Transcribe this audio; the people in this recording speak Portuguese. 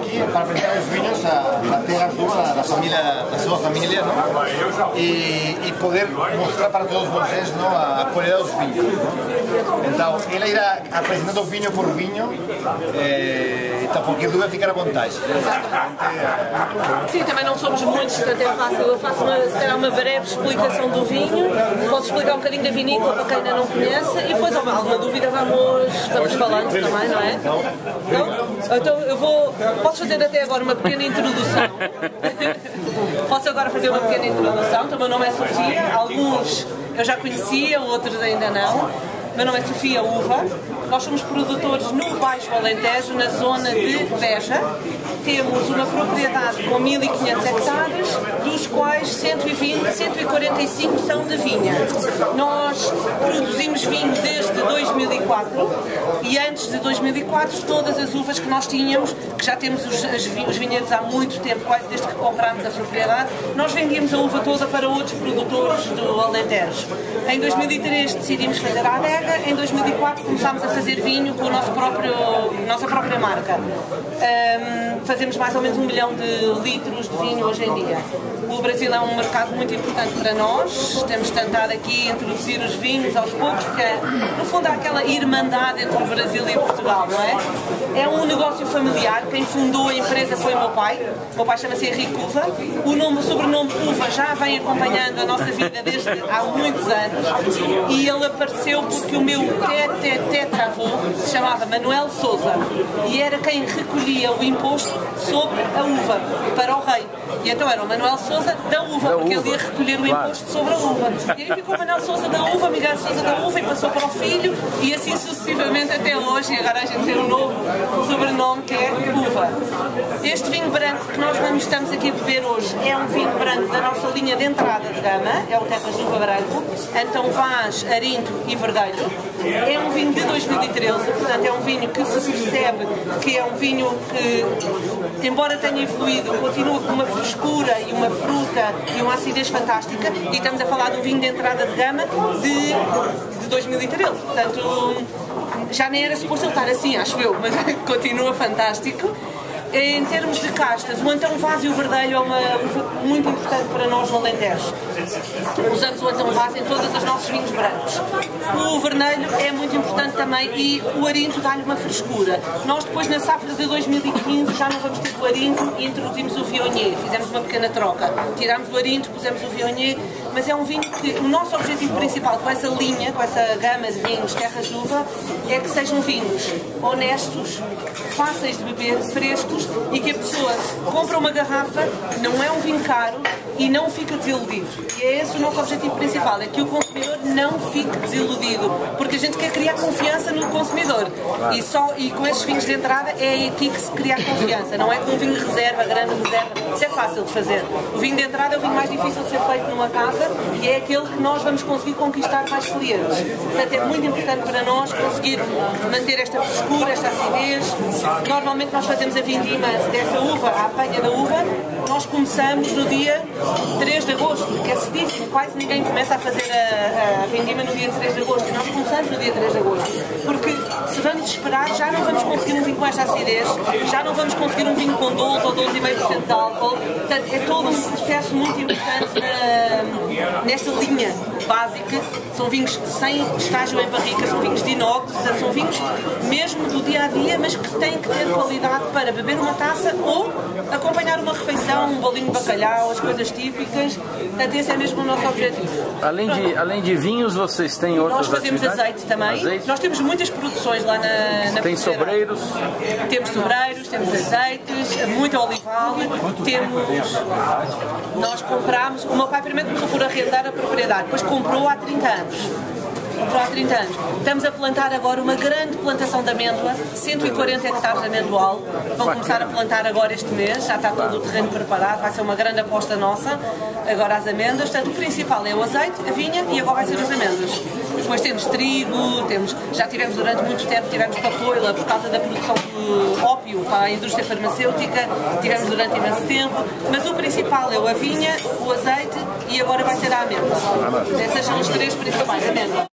aqui para apresentar os vinhos a terra sua, da sua família, não? E poder mostrar para todos vocês, não, a qualidade dos vinhos. Não? Então, ela irá apresentando vinho por vinho, então qualquer dúvida fica à vontade. Sim, também não somos muitos, portanto é fácil. Eu faço uma breve explicação do vinho, posso explicar um bocadinho da vinícola para quem ainda não conhece e depois, houve alguma dúvida, vamos falando também, não é? Então eu posso fazer até agora uma pequena introdução. Posso agora fazer uma pequena introdução. Então, o meu nome é Sofia, alguns eu já conhecia, outros ainda não. O meu nome é Sofia Uva, nós somos produtores no Baixo Alentejo, na zona de Beja. Temos uma propriedade com 1500 hectares, dos quais 145 são de vinha. Nós produzimos vinho desde 2004 e antes de 2004 todas as uvas que nós tínhamos, que já temos os vinhedos há muito tempo, quase desde que comprámos a propriedade, nós vendíamos a uva toda para outros produtores do Alentejo. Em 2003 decidimos fazer a adega, em 2004 começámos a fazer vinho com a nossa própria marca. Fazemos mais ou menos 1 milhão de litros de vinho hoje em dia. O Brasil é um mercado muito importante para nós, temos tentado aqui introduzir os vinhos aos poucos, porque no fundo há aquela irmandade entre o Brasil e Portugal, não é? É um negócio familiar, quem fundou a empresa foi o meu pai chama-se Henrique Uva, o sobrenome Uva já vem acompanhando a nossa vida desde há muitos anos e ele apareceu porque o meu tetravô se chamava Manuel Sousa e era quem recolhia o imposto sobre a uva para o rei. E então era o Manuel Sousa da uva, porque ele ia recolher o imposto sobre a uva. E aí ficou o Manuel Sousa da uva, Miguel Sousa da uva e passou para o filho e assim sucessivamente até hoje. E agora a gente tem um novo sobrenome que é Uva. Este vinho branco que nós estamos aqui a beber hoje é um vinho branco da nossa linha de entrada de gama, é o Terras de Uva Branco, Antão Vaz, Arinto e Verdelho. É um vinho de 2013, portanto é um vinho que se percebe que é um vinho que, embora tenha evoluído, continua com uma frescura e uma fruta e uma acidez fantástica e estamos a falar de um vinho de entrada de gama de 2013, portanto já nem era suposto ele estar assim, acho eu, mas continua fantástico. Em termos de castas, o Antão Vaz e o Verdelho é uma uva muito importante para nós no Alentejo. Usamos o Antão Vaz em todos os nossos vinhos brancos. O Vermelho é muito importante também e o Arinto dá-lhe uma frescura. Nós depois na safra de 2015 já não vamos ter o Arinto e introduzimos o Viognier. Fizemos uma pequena troca. Tirámos o Arinto, pusemos o Viognier, mas é um vinho que o nosso objetivo principal com essa linha, com essa gama de vinhos Terras de Uva, é que sejam vinhos honestos, fáceis de beber, frescos, e que a pessoa compra uma garrafa, não é um vinho caro e não fica desiludido. E é esse o nosso objetivo principal, é que o consumidor não fique desiludido, porque a gente quer criar confiança no consumidor. E com esses vinhos de entrada é aqui que se cria a confiança, não é com um vinho de reserva, grande reserva. Isso é fácil de fazer. O vinho de entrada é o vinho mais difícil de ser feito numa casa e é aquele que nós vamos conseguir conquistar mais clientes. Portanto, é muito importante para nós conseguir manter esta frescura, esta acidez. Normalmente nós fazemos a vindima dessa uva, a apanha da uva, nós começamos no dia 3 de agosto, que é cedíssimo, quase ninguém começa a fazer a vindima no dia 3 de agosto, e nós começamos no dia 3 de agosto, porque se vamos esperar já não vamos conseguir um vinho com esta acidez, já não vamos conseguir um vinho com 12 ou 12,5% de álcool, portanto é todo um processo muito importante nesta linha básica, são vinhos sem estágio em barrica, são vinhos de inox, portanto são vinhos mesmo do dia a dia, mas que têm que ter qualidade para beber uma taça ou acompanhar uma refeição, um bolinho de bacalhau, as coisas típicas, portanto esse é mesmo o nosso objetivo. Além de vinhos, vocês têm outras atividades? Nós fazemos azeite também, azeite? Nós temos muitas produções lá na Tem sobreiros? Temos sobreiros, temos azeites, muito olival, nós compramos, o meu pai primeiro começou por arrendar a propriedade, depois comprou há 30 anos. Estamos a plantar agora uma grande plantação de amêndoa, 140 hectares de amendoal. Vão começar a plantar agora este mês, já está todo o terreno preparado, vai ser uma grande aposta nossa, agora as amêndoas. Portanto, o principal é o azeite, a vinha e agora vai ser as amêndoas. Depois temos trigo, já tivemos durante muito tempo, tivemos papoila por causa da produção de ópio para a indústria farmacêutica, tivemos durante imenso tempo, mas o principal é a vinha, o azeite e agora vai ser a amêndoa. Essas são os três principais, a amêndoa.